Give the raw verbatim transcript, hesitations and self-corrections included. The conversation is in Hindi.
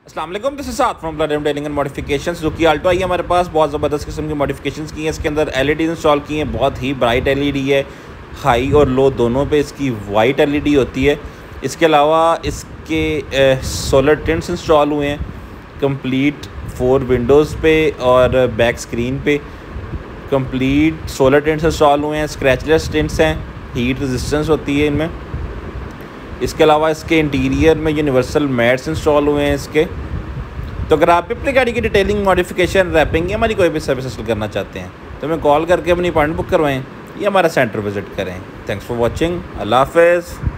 अस्सलाम वालेकुम, दिस इज साथ from platinum tailing and modifications. जो कि आल्टो आई है हमारे पास, बहुत ज़बरदस्त किस्म की मॉडिफिकेशंस की हैं। इसके अंदर एलईडी इंस्टॉल की हैं, बहुत ही ब्राइट एलईडी है, हाई और लो दोनों पे इसकी वाइट एलईडी होती है। इसके अलावा इसके सोलर टिंट्स इंस्टॉल हुए हैं कंप्लीट फोर विंडोज़ पे और बैक स्क्रीन पे। कंप्लीट सोलर टिंट्स इंस्टॉल हुए हैं, स्क्रैचलेस टिंट्स हैं, हीट रेजिस्टेंस होती है इनमें। इसके अलावा इसके इंटीरियर में यूनिवर्सल मैट्स इंस्टॉल हुए हैं इसके। तो अगर आप भी अपनी गाड़ी की डिटेलिंग, मॉडिफिकेशन, रैपिंग या हमारी कोई भी सर्विस हासिल करना चाहते हैं तो हमें कॉल करके अपनी अपॉइंटमेंट बुक करवाएं या हमारा सेंटर विज़िट करें। Thanks for watching. अल्लाह हाफ़िज़।